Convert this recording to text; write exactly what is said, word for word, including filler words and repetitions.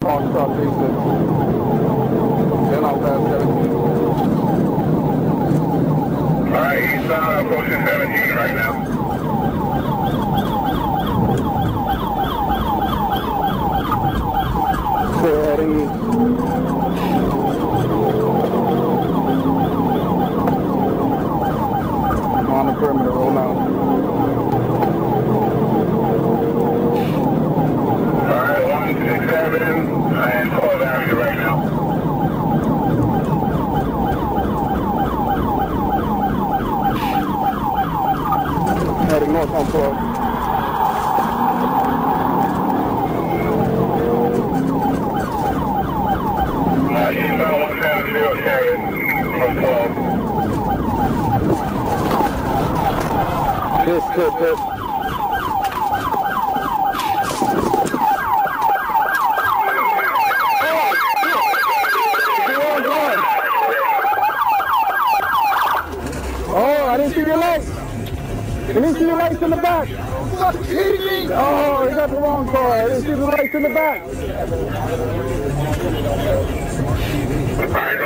northbound southeastern. Then I'll pass seventeen. Alright, he's uh, approaching seventeen right now. Still heading east. On the perimeter, roll out. Alright, one six seven and twelve Avenue right now. Heading north on twelve. Uh, eastbound one seven zero carrying from twelve. Hit, hit, hit. Oh, I didn't see your lights. I didn't see your lights in the back. Fuck kidding me? Oh, you got the wrong car. I didn't see the lights in the back. Alright,